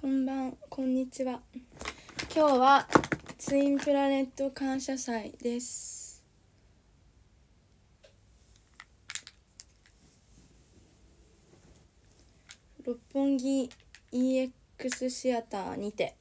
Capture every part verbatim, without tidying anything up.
んばん、こんにちは。今日はツインプラネット感謝祭です。六本木 イーエックス シアターにて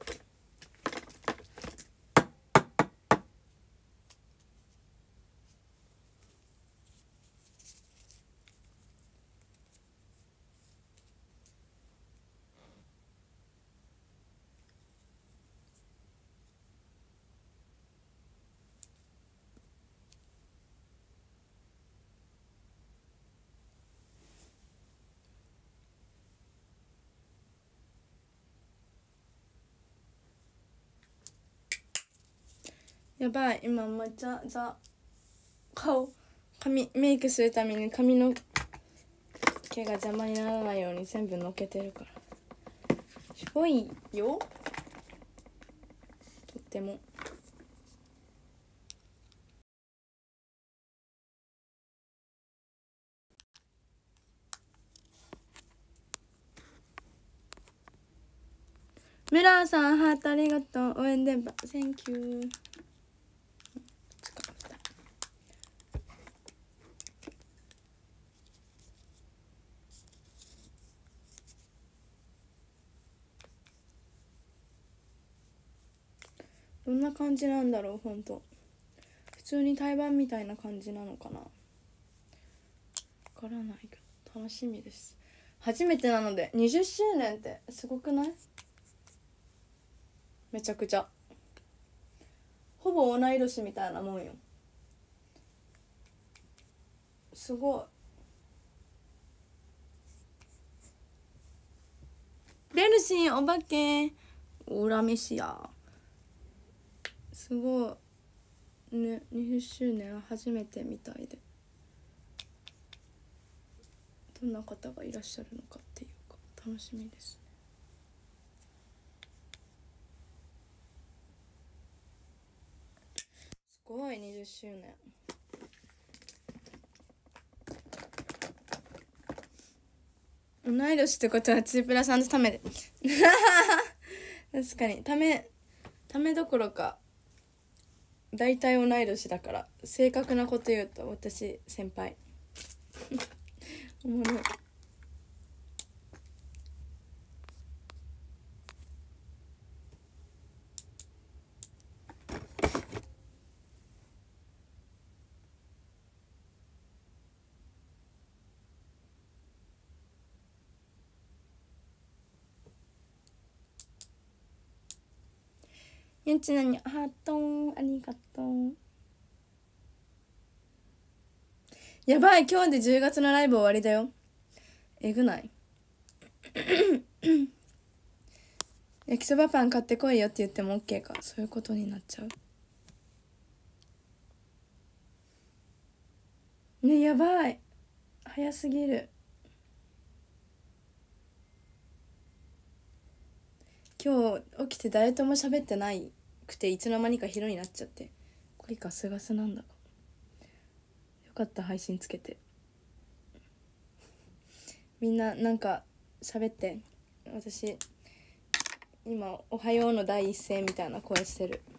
やばい、今めっちゃザ顔髪メイクするために髪の毛が邪魔にならないように全部のけてるからすごいよ、とっても。ミラーさんハートありがとう。応援電波 Thank you。どんな感じなんだろう、ほんと普通に対バンみたいな感じなのかな、わからないけど楽しみです。初めてなのでにじゅっしゅうねんってすごくない？めちゃくちゃほぼ同い年みたいなもんよ。すごい。レルシーお化けオラメシアすごいね。にじゅっしゅうねん初めてみたいで、どんな方がいらっしゃるのかっていうか楽しみですね。すごいにじゅっしゅうねん。同い年ってことはツープラさんのためで確かにためためどころか大体同い年だから、正確なこと言うと私先輩おもろい。ゆんちなにハートンありがとう。やばい、今日でじゅうがつのライブ終わりだよ。えぐない？焼きそばパン買ってこいよって言っても OK か、そういうことになっちゃうね。やばい、早すぎる。今日起きて誰とも喋ってないくて、いつの間にか昼になっちゃって、これかすがすなんだ。よかった配信つけて。みんななんか喋って。私今おはようの第一声みたいな声してる。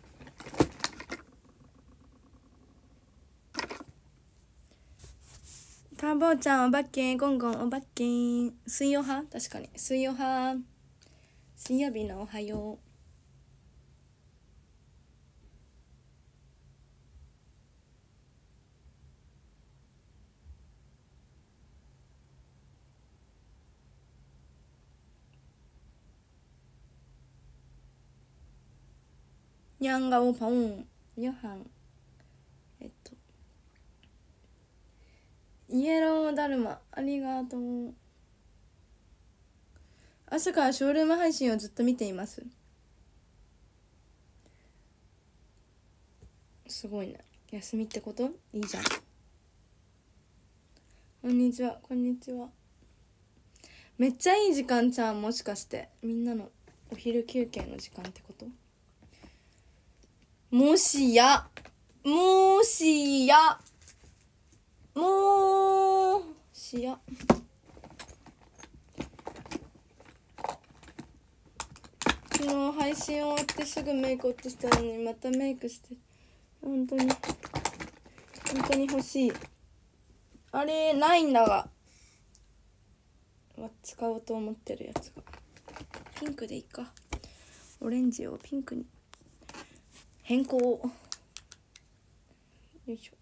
ターボーちゃんお化け、ゴンゴンお化け、水曜派、確かに水曜派、水曜日のおはよう。にゃんがおパオンヨハン、えっとイエローだるまありがとう。朝からショールーム配信をずっと見ています。すごいね。休みってこと？いいじゃん。こんにちは、こんにちは。めっちゃいい時間ちゃん、もしかしてみんなのお昼休憩の時間ってこと？もしやもしやもしや配信終わってすぐメイク落としたのにまたメイクしてる。本当に本当に欲しい。あれないんだが使おうと思ってるやつがピンクでいいか。オレンジをピンクに変更。よいしょ。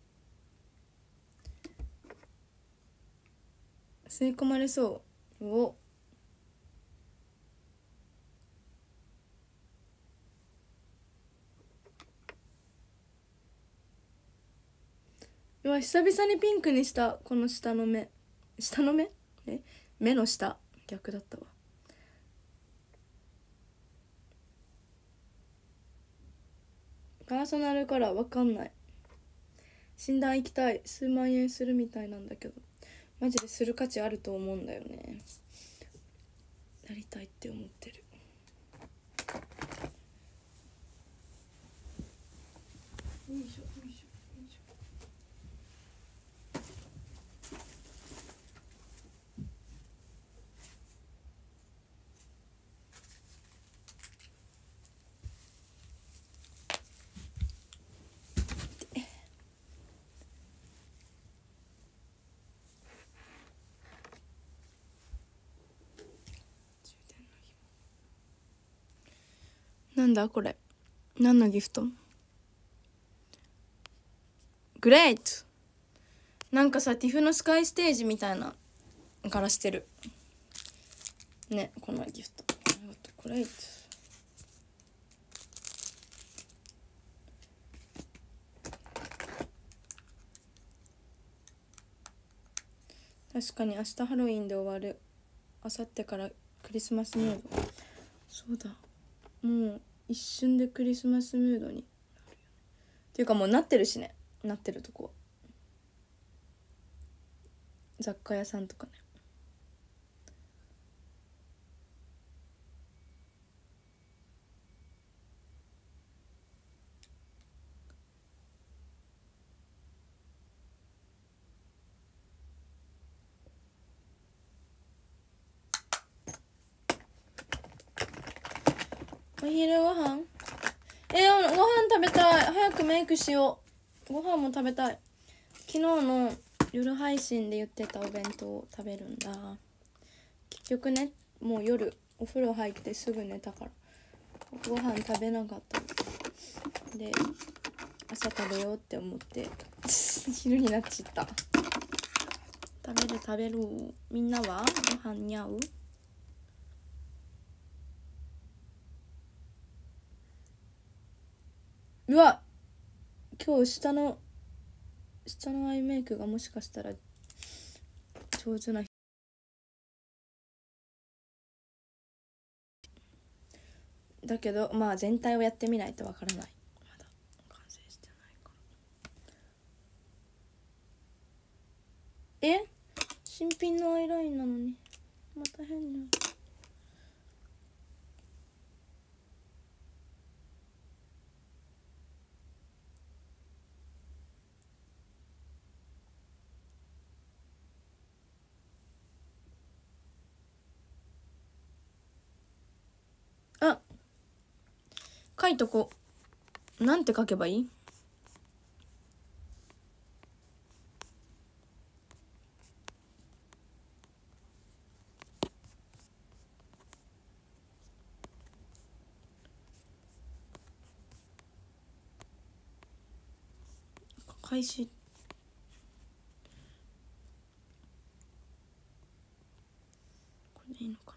吸い込まれそう。おうわ、久々にピンクにした。この下の目、下の目え目の下逆だったわ。パーソナルカラーわかんない。診断行きたい。数万円するみたいなんだけどマジでする価値あると思うんだよね。なりたいって思ってる。よいしょよいしょよいしょ。なんだこれ、何のギフト？グレート。なんかさティフのスカイステージみたいなからしてるね、このギフト。グレート。確かに明日ハロウィンで終わる。明後日からクリスマスムード。そうだ、もう一瞬でクリスマスムードになるよね。っていうかもうなってるしね、なってるとこは雑貨屋さんとかね。お昼ご飯えー、ご飯食べたい。早くメイクしよう。ご飯も食べたい。昨日の夜配信で言ってたお弁当を食べるんだ。結局ね、もう夜お風呂入ってすぐ寝たからご飯食べなかったで、朝食べようって思って昼になっちゃった。食べる食べる。みんなはご飯に合う？うわ、今日下の下のアイメイクがもしかしたら上手な人だけど、まあ全体をやってみないとわからない。まだ完成してないから。え、新品のアイラインなのにまた変な。あ、書いとこ。なんて書けばいい？開始。これでいいのかな。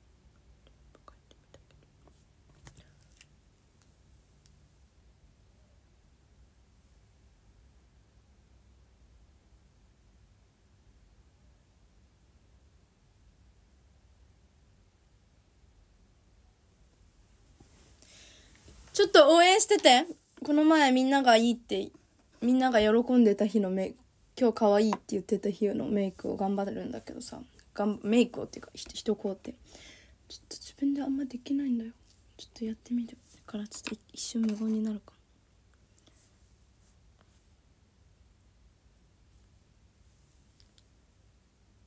ちょっと応援してて。この前みんながいいってみんなが喜んでた日のメイク、今日可愛いって言ってた日のメイクを頑張るんだけどさ、がんメイクをっていうか一工程ちょっと自分であんまできないんだよ。ちょっとやってみるからちょっと一瞬無言になるか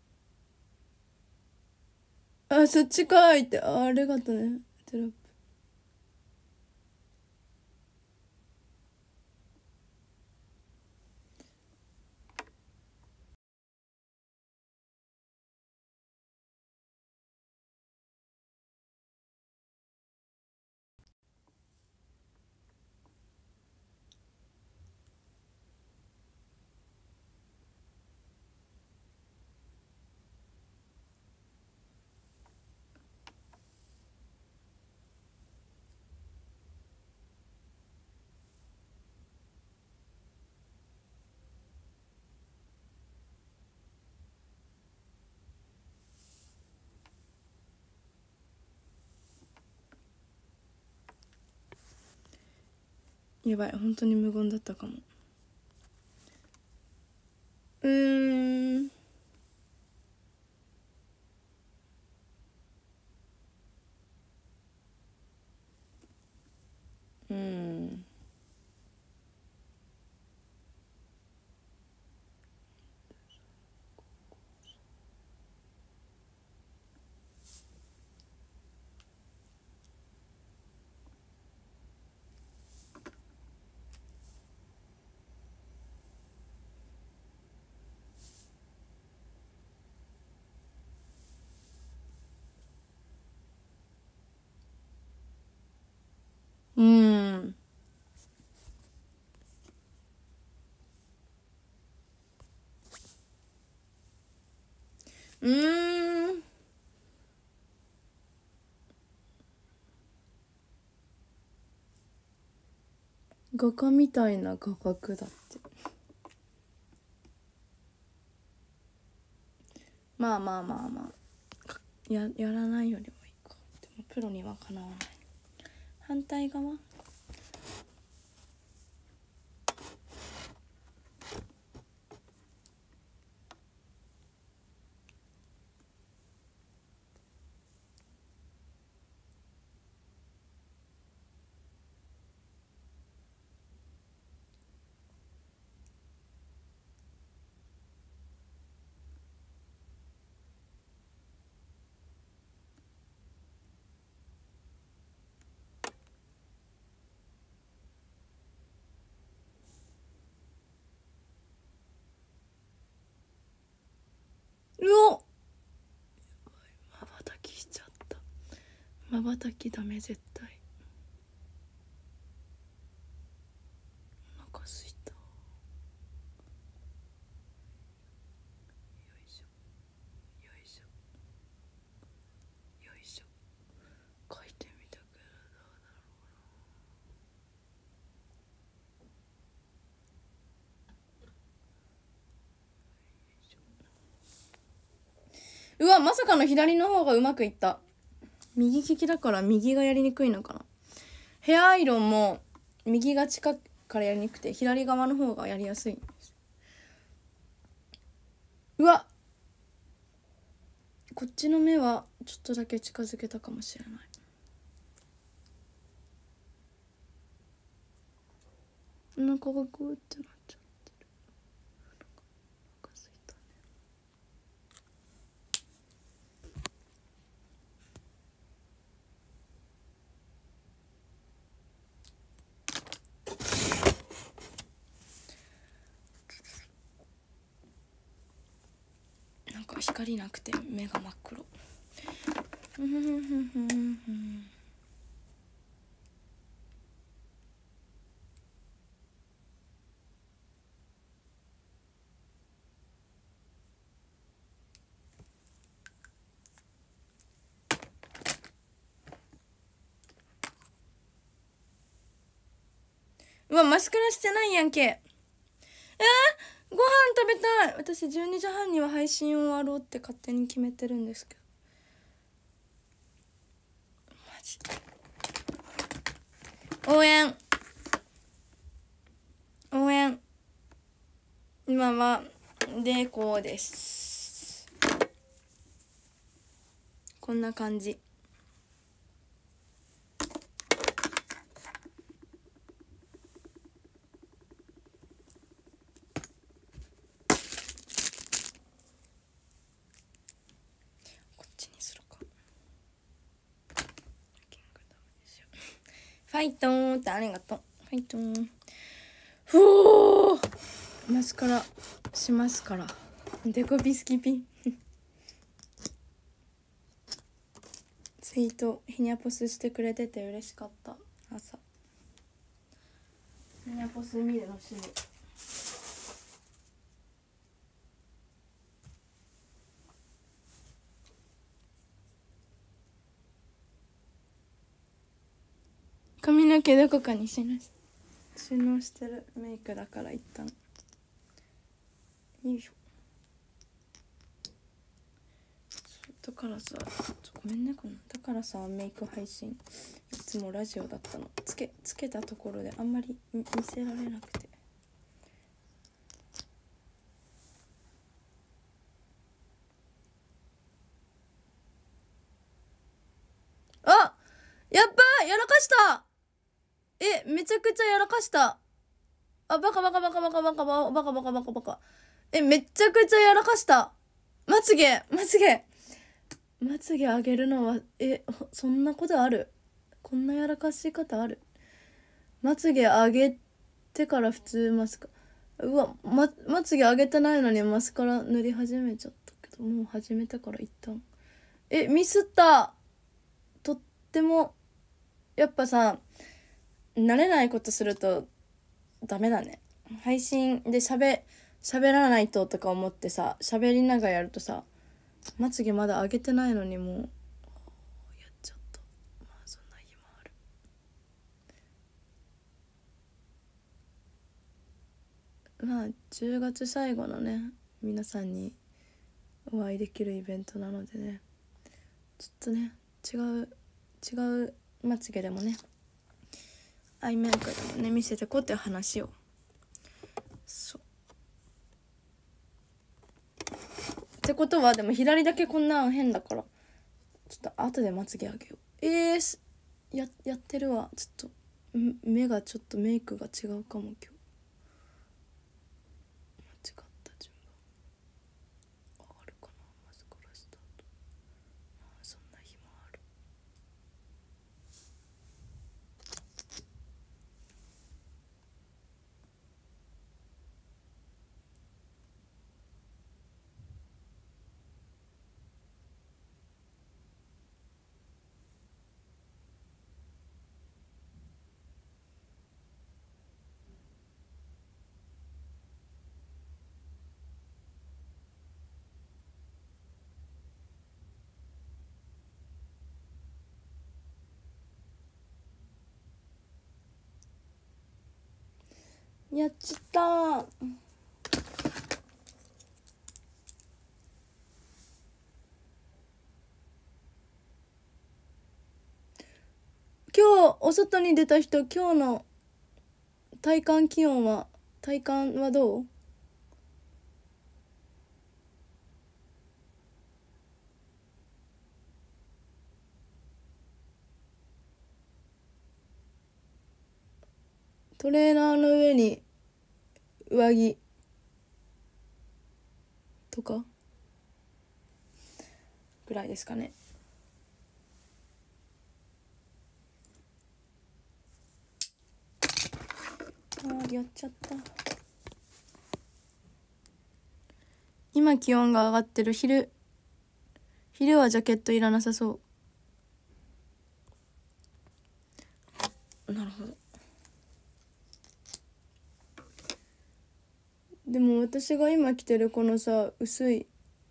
な。あ、そっちかいって。あ、ありがとねテロップ。 やばい、本当に無言だったかも。うーんうんうんうーん画家みたいな画角だって。まあまあまあまあややらないよりもいいか。でもプロにはかなわない。反対側うおっまばたきしちゃった。まばたきダメ絶対。お腹すいた。よいしょよいしょよいしょ。書いてみたけどどうだろう。うわ、まさかの左の方がうまくいった。右利きだから右がやりにくいのかな。ヘアアイロンも右が近くからやりにくくて左側の方がやりやすいんです。うわ、こっちの目はちょっとだけ近づけたかもしれない。お腹がグーってなっちゃってる。お腹すいたね。なんか光なくて目が真っ黒。うわ、マスカラしてないやんけ。えー、ご飯食べたい。私じゅうにじはんには配信終わろうって勝手に決めてるんですけど。マジ応援応援。今はでこうです。こんな感じ。こっちにするか。ファイトーってありがとう。ファイトー。ふおー、マスカラしますから。デコピスキピツイートヒニャポスしてくれてて嬉しかった。朝ヒニャポス見るの趣味。髪の毛どこかにしなし収納してる。メイクだから一旦よいしょ。だからさ、ごめんね、このだからさメイク配信いつつもラジオだったの。つけつけたところであんまり見せられなくて。あ、やっばやらかした。え、めちゃくちゃやらかした。あ、バカバカバカバカバカバカバカバカバカバカ。え、めちゃくちゃやらかした。まつげ、まつげ。まつげ上げるのは、え、そんなことある？こんなやらかし方ある？まつげ上げてから普通マスカラ。うわ、ま、まつげ上げてないのにマスカラ塗り始めちゃったけど、もう始めたから一旦。え、ミスった。とっても、やっぱさ、慣れないことするとダメだね。配信で喋、喋らないととか思ってさ、喋りながらやるとさ、まつげまだ上げてないのにもう、やっちゃった。まあそんな日もある。まあじゅうがつ最後のね、皆さんにお会いできるイベントなのでね、ちょっとね、違う、違うまつげでもね、アイメイクでもね、見せてこうっていう話を。そうってことは、でも左だけこんなん変だから、ちょっと後でまつげあげよう。えー、ややってるわ。ちょっと目がちょっとメイクが違うかも今日。間違った順番あるかな。マスカラした後、まあそんな日もある。やっちゃったー。今日お外に出た人、今日の体感気温は、体感はどう？トレーナーの上に上着とかぐらいですかね。あー、やっちゃった。今気温が上がってる。昼昼はジャケットいらなさそう。なるほど。でも私が今着てるこのさ、薄い、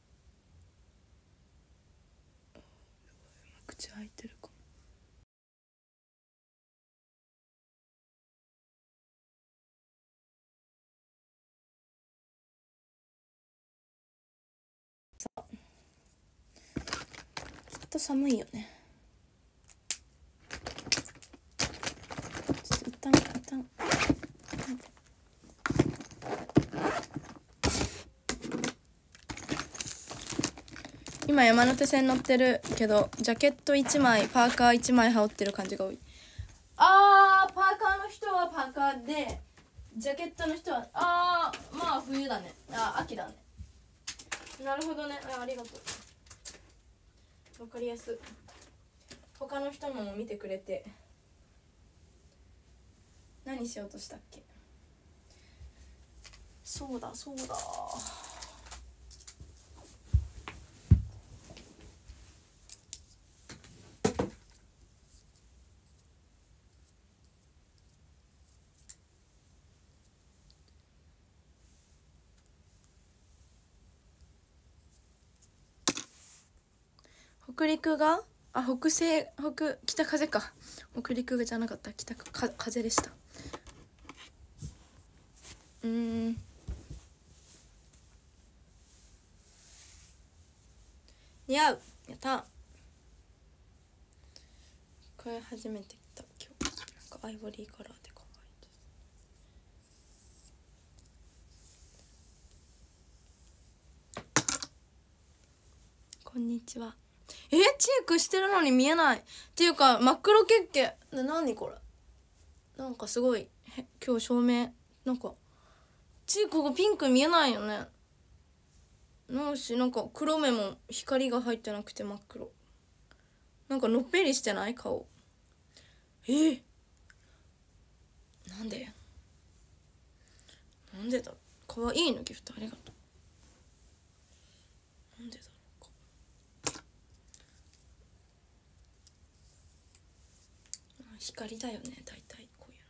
口開いてるかも。さあ、きっと寒いよね。ちょっと一旦一旦今山手線乗ってるけど、ジャケットいちまいパーカーいちまい羽織ってる感じが多い。あー、パーカーの人はパーカーで、ジャケットの人は、あー、まあ冬だね。あー、秋だね。なるほどね。あ、ありがとう。わかりやすい。他の人のも見てくれて。何しようとしたっけ。そうだそうだ。北陸が、あ、北西、北、北風か。北陸じゃなかった。北か風でした。うーん。似合う。やった。これ初めて着た。 アイボリーカラーで可愛いです。こんにちは。え、チークしてるのに見えないっていうか、真っ黒けっけな。何これ、なんかすごいへ今日照明なんかチークがピンク見えないよね。なんしなんか黒目も光が入ってなくて真っ黒。なんかのっぺりしてない顔。えー、なんでなんでだろう。かわいいのギフトありがとう。なんでだろうか。光だよね大体こう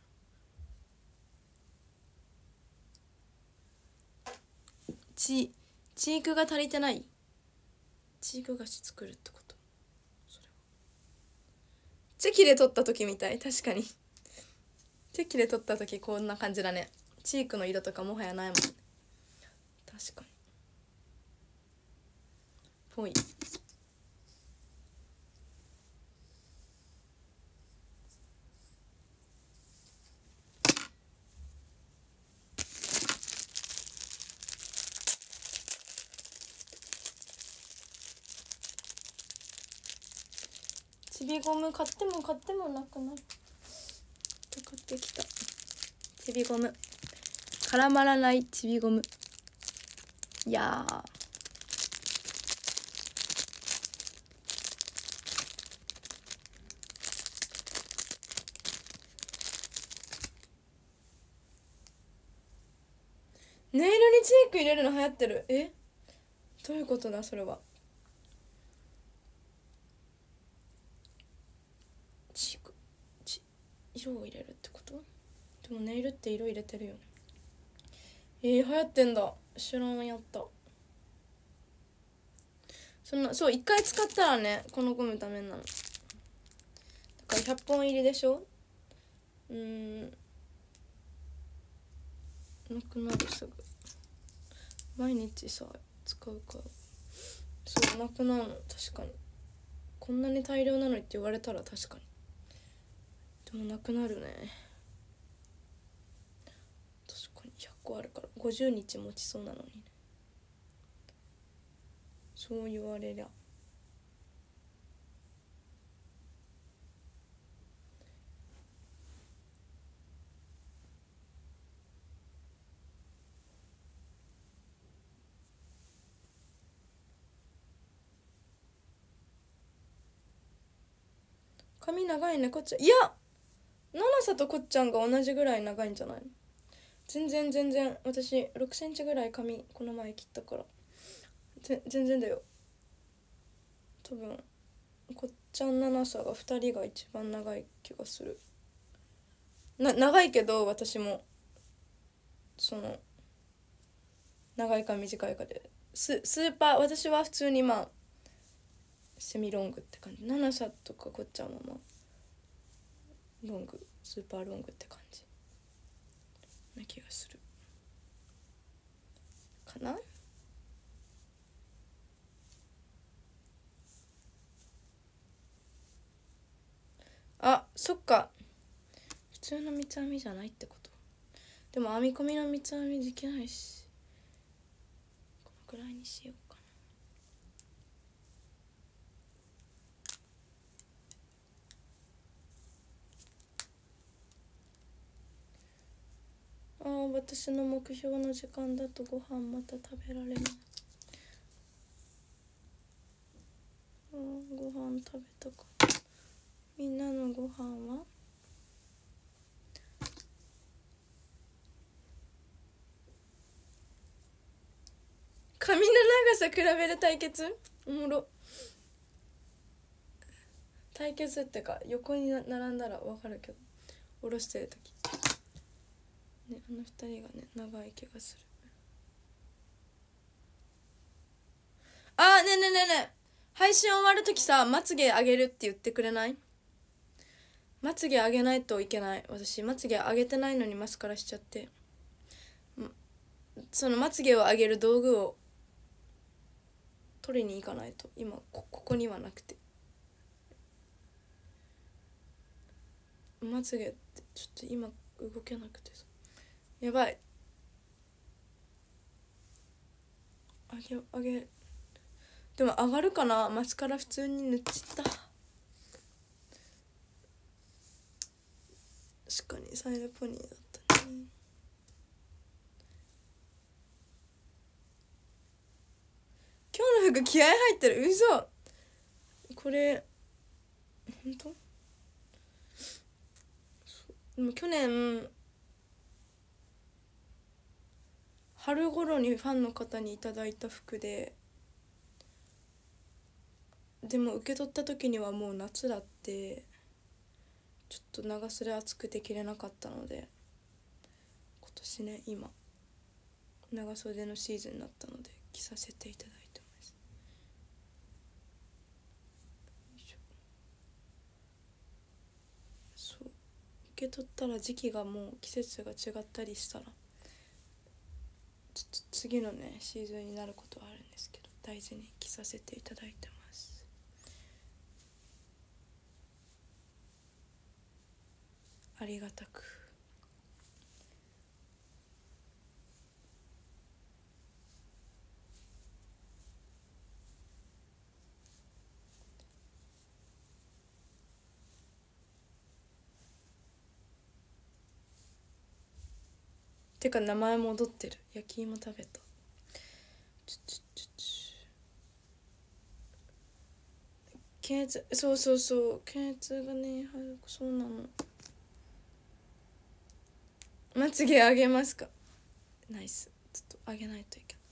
いうの。チチークが足りてない。チーク菓子作るってこと。それはチェキで撮った時みたい。確かにチェキで撮った時こんな感じだね。チークの色とかもはやないもん。確かにぽい。ちびゴム買っても買ってもなくなる。買ってきたちびゴム、絡まらないちびゴム。いやーネイルにチーク入れるの流行ってる。え、どういうことだそれは。チークチ色を入れるってこと。でもネイルって色入れてるよね。えー、流行ってんだ。知らんやった。そんなそう一回使ったらねこのゴムダメなの。だからひゃっぽん入りでしょ。うーんなくなるすぐ。毎日さ使うからそうなくなるの。確かにこんなに大量なのにって言われたら確かに。でもなくなるね。確かにひゃっこあるからごじゅうにち持ちそうなのにね。そう言われりゃ髪長いねこっちゃん。いや七瀬とこっちゃんが同じぐらい長いんじゃないの。全然全然私ろくセンチぐらい髪この前切ったからぜ全然だよ。多分こっちゃん七瀬がふたりが一番長い気がする。な長いけど私もその長いか短いかでススーパー私は普通にまあセミロングって感じ。七瀬とかこっちゃんはまあロングスーパーロングって感じな気がするかな。あ、そっか普通の三つ編みじゃないってこと。でも編み込みの三つ編みできないしこのくらいにしようかな。あー私の目標の時間だとご飯また食べられない。あーご飯食べたか。みんなのご飯は髪の長さ比べる対決おもろ。対決ってか横に並んだら分かるけど下ろしてる時ねあの二人がね長い気がする。あーねえねえねえねえ配信終わる時さまつげ上げるって言ってくれない。まつげ上げないといけない。私まつげ上げてないのにマスカラしちゃってそのまつげを上げる道具を取りに行かないと今 こ, ここにはなくてまつげってちょっと今動けなくてさ、やばい。あげあげでも上がるかな。マスカラ普通に塗っちゃった。確かにサイドポニーだったね。今日の服気合入ってる。嘘。これ本当？でも去年春頃にファンの方にいただいた服で、でも受け取った時にはもう夏だって、ちょっと長袖暑くて着れなかったので、今年ね今長袖のシーズンになったので着させていただいてます。そう、受け取ったら時期がもう季節が違ったりしたらちょっと次のねシーズンになることはあるんですけど、大事に着させていただいてます。ありがたく。てか名前戻ってる。焼き芋食べた。ちょちょちょちょ検閲、そうそうそう、検閲がね、そうなの。まつげあげますか。ナイス。ちょっとあげないといけない。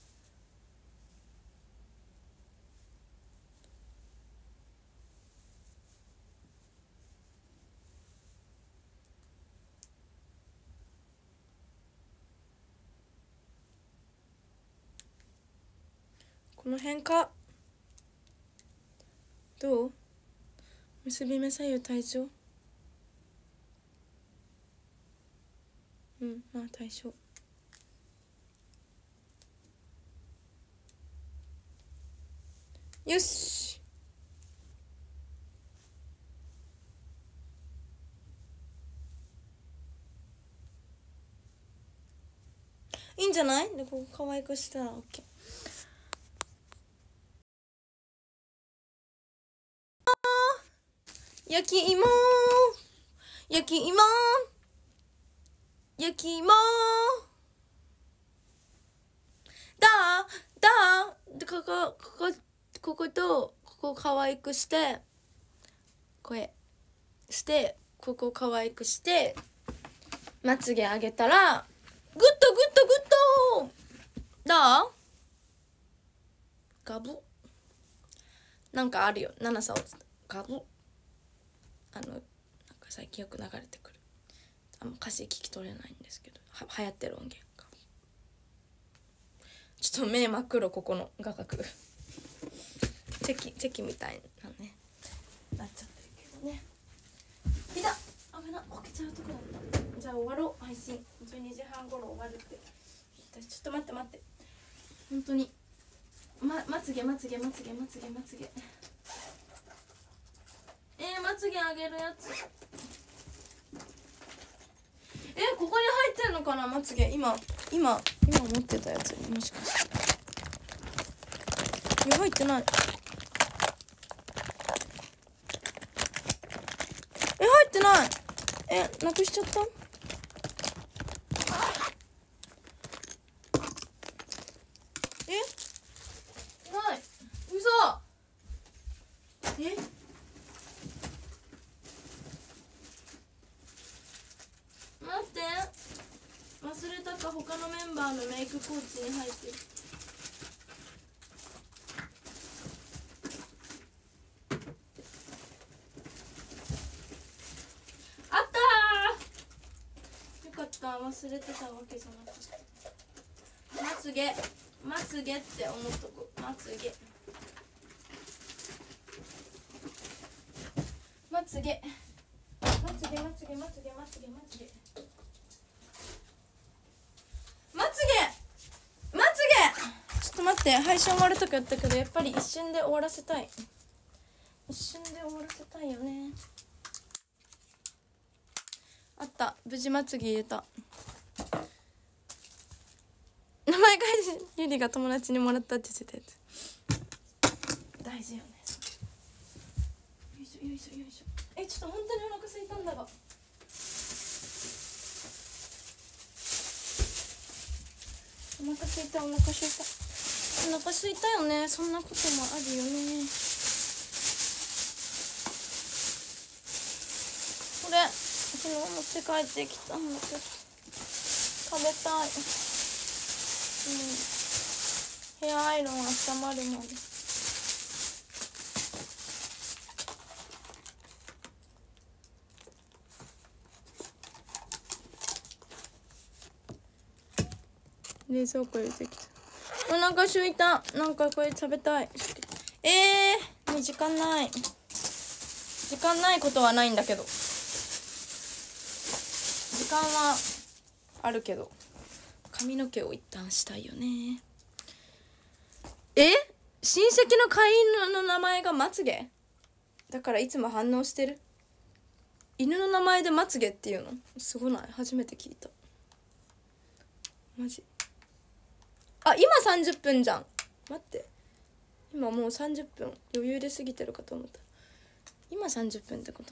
この辺か。どう？結び目左右対称。うん、まあ対象。よし。いいんじゃない？でここ可愛くしたら OK。焼き芋焼き芋焼き芋だーだーでこここここことここ可愛くして、これしてここ可愛くしてまつげ上げたらグッドグッドグッドだーガブなんかあるよ。ナナさんガブあのなんか最近よく流れてくる、あんま歌詞聞き取れないんですけど、は流行ってる音源がちょっと目真っ黒。ここの画角チェキチェキみたいなねなっちゃってるけどね。いた危な、こけちゃうとこだった。じゃあ終わろう配信。じゅうにじはん頃終わるって。ちょっと待って待って、本当にままつげまつげまつげまつげまつげえー、まつげあげるやつ。えー、ここに入ってんのかな、まつげ。今今今持ってたやつにもしかして。いや入ってない。え入ってない。えなくしちゃった。えない。嘘。え待って、忘れたか。他のメンバーのメイクポーチに入ってる。あったー、よかった。忘れてたわけじゃなくて、まつげまつげって思っとこう。まつげまつげまつげまつげまつげまつげまつげまつげまつげ。ちょっと待って、配信終わるとかやったけど、やっぱり一瞬で終わらせたい。一瞬で終わらせたいよね。 。無事まつげ入れた。名前書いて、ゆりが友達にもらったって言ってたやつ大事よね。よいしょよいしょよいしょ。え、ちょっと本当にお腹空いたんだが。お腹空いたお腹空いたお腹空いたよね。そんなこともあるよね。これ昨日持って帰ってきたんだけど食べたい。うん、ヘアアイロン温まるまで。冷蔵庫入れてきた。お腹空いた。なんかこれ食べたい。えー、もう時間ない。時間ないことはないんだけど。時間はあるけど。髪の毛を一旦したいよね。え？親戚の飼い犬の名前がまつげ？だからいつも反応してる。犬の名前でまつげっていうのすごない？初めて聞いた。マジ。あ、今さんじゅっぷんじゃん。待って。今もうさんじゅっぷん。余裕で過ぎてるかと思った。今さんじゅっぷんってこと？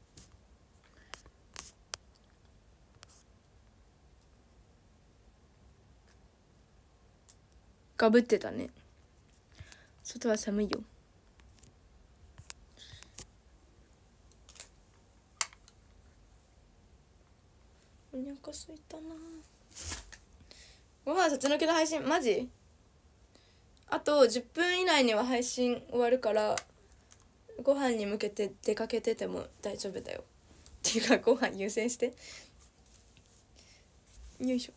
かぶってたね。外は寒いよ。お腹すいたな。ご飯さつ抜けの配信マジ？あとじゅっぷん以内には配信終わるからご飯に向けて出かけてても大丈夫だよ。っていうかご飯優先して。よいしょ。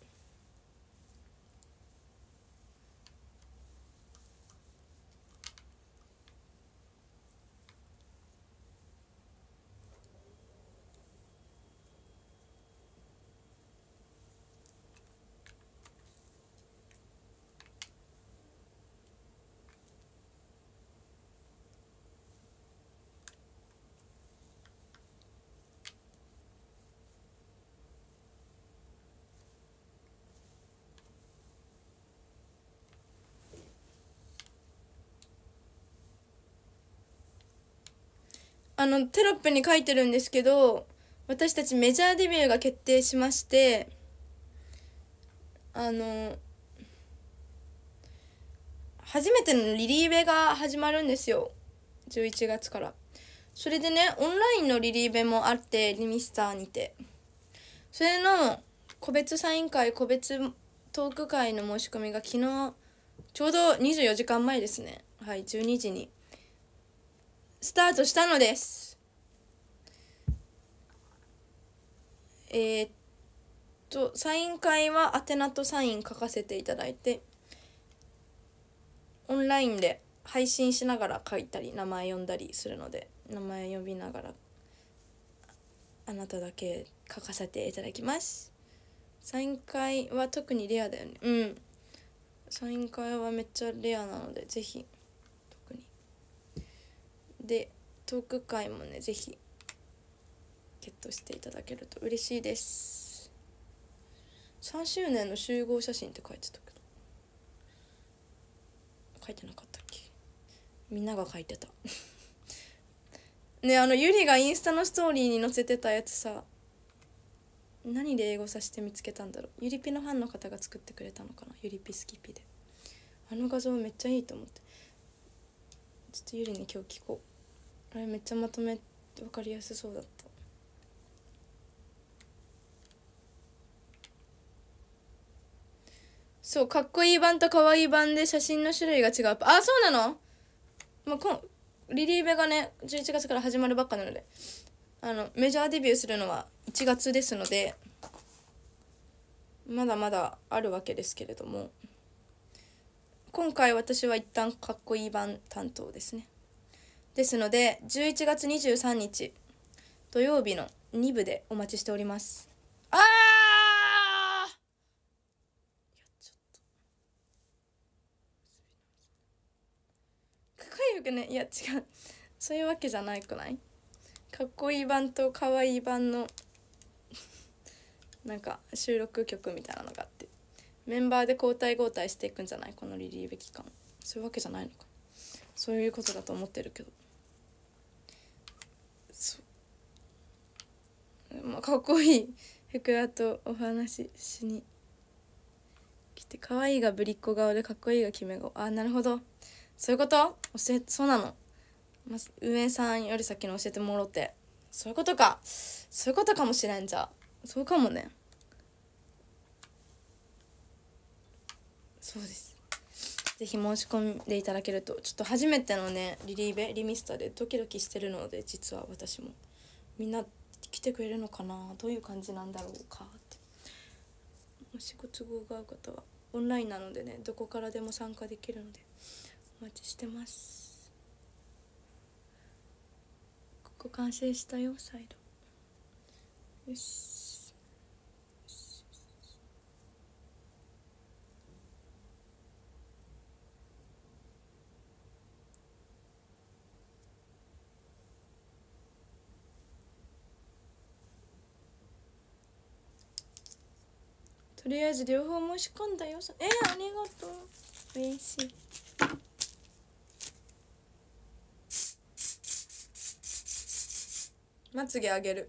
あのテロップに書いてるんですけど、私たちメジャーデビューが決定しまして、あの初めてのリリーベが始まるんですよ、じゅういちがつから。それでね、オンラインのリリーベもあって、リミスターにてそれの個別サイン会、個別トーク会の申し込みが昨日ちょうどにじゅうよじかんまえですね。はい、じゅうにじにスタートしたのです。えー、っとサイン会は宛名とサイン書かせていただいて、オンラインで配信しながら書いたり名前呼んだりするので、名前呼びながらあなただけ書かせていただきます。サイン会は特にレアだよね。うん、サイン会はめっちゃレアなのでぜひ。特にでトーク会もね、ぜひゲットしていただけると嬉しいです。さんしゅうねんの集合写真って書いてたけど、書いてなかったっけ？みんなが書いてたね。あのゆりがインスタのストーリーに載せてたやつさ、何で英語させて見つけたんだろう。ゆりぴのファンの方が作ってくれたのかな。ゆりぴスキピで。あの画像めっちゃいいと思って、ちょっとゆりに今日聞こう。あれめっちゃまとめ分かりやすそうだった。そう、かっこいい版とかわいい版で写真の種類が違う。あ、そうなの？まあ、こリリーベがねじゅういちがつから始まるばっかなので、あのメジャーデビューするのはいちがつですので、まだまだあるわけですけれども、今回私は一旦かっこいい版担当ですね。ですのでじゅういちがつにじゅうさんにち土曜日のに部でお待ちしております。あー、やっちゃった。かっこいいよくね。いや違う、そういうわけじゃないくない？かっこいい版とかわいい版のなんか収録曲みたいなのがあって、メンバーで交代交代していくんじゃない、このリリーベ期間。そういうわけじゃないのか、そういうことだと思ってるけど、そう、まあ、かっこいい服屋とお話ししに来て、可愛いがぶりっ子顔でかっこいいが決め顔。あ、なるほど、そういうこと。教え、そうなの、ま、運営さんより先に教えてもろて、そういうことか、そういうことかもしれん。じゃあそうかもね。そうです。ぜひ申し込んでいただけると。ちょっと初めてのねリリーベリミスタでドキドキしてるので、実は私もみんな来てくれるのかな、どういう感じなんだろうかって。もしご都合が合う方はオンラインなのでね、どこからでも参加できるのでお待ちしてます。ここ完成したよ、サイド。よし、とりあえず両方申し込んだよ。えー、ありがとう、嬉しい。まつげあげる。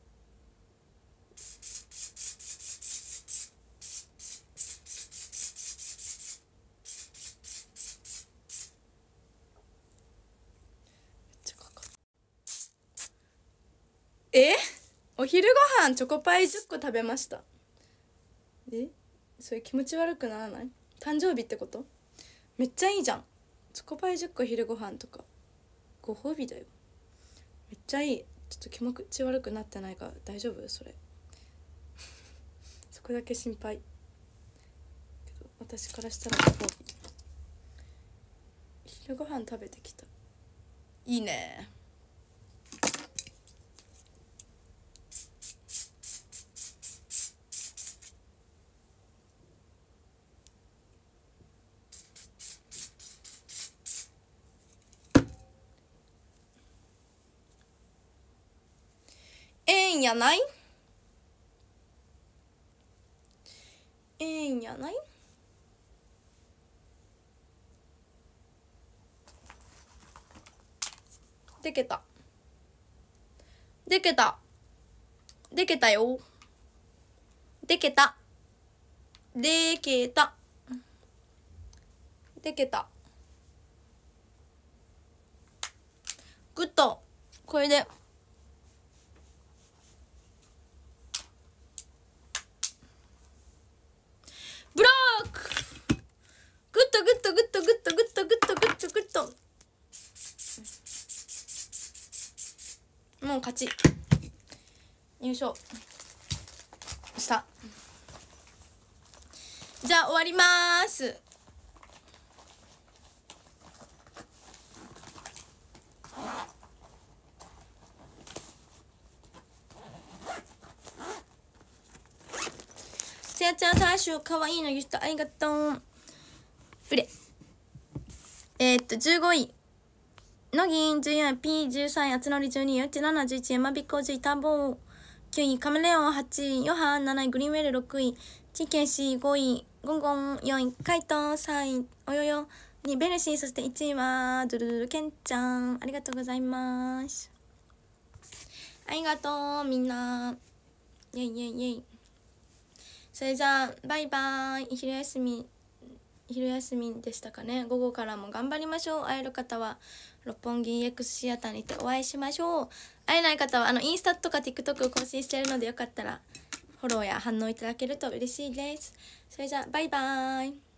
え、お昼ご飯チョコパイじゅっこ食べました。え、それ気持ち悪くならない？誕生日ってこと？めっちゃいいじゃん。チョコパイじゅっこ昼ご飯とかご褒美だよ。めっちゃいい。ちょっと気持ち悪くなってないか大丈夫？それそこだけ心配けど、私からしたらご褒美。昼ご飯食べてきた。いいね。ええんやない？ええんやない？でけたでけたでけたよ。でけたでけたでけた。グッド。これでブロック。グッドグッドグッドグッドグッドグッドグッドグッド。もう勝ち。優勝した。じゃあ終わりまーす。せやちゃん大将かわいいの言った、ありがとう。プレえー、っとじゅうごいのぎん、じゅうよんい P、じゅうさんいあつのり、じゅうにいよちなな、じゅういちいまびこ、じゅういタンボー、きゅういカメレオン、はちいヨハン、なないグリーンウェル、ろくいチケシー、ごいゴンゴン、よんいカイト、さんいおよよ、にいベルシー、そしていちいはドゥルドゥルケンちゃん。ありがとうございます。ありがとうみんな。イェイイェイイェイ。それじゃあバイバイ。昼休み昼休みでしたかね。午後からも頑張りましょう。会える方は六本木 イーエックス シアターにてお会いしましょう。会えない方はあのインスタとか TikTok を更新しているので、よかったらフォローや反応いただけると嬉しいです。それじゃあバイバイ。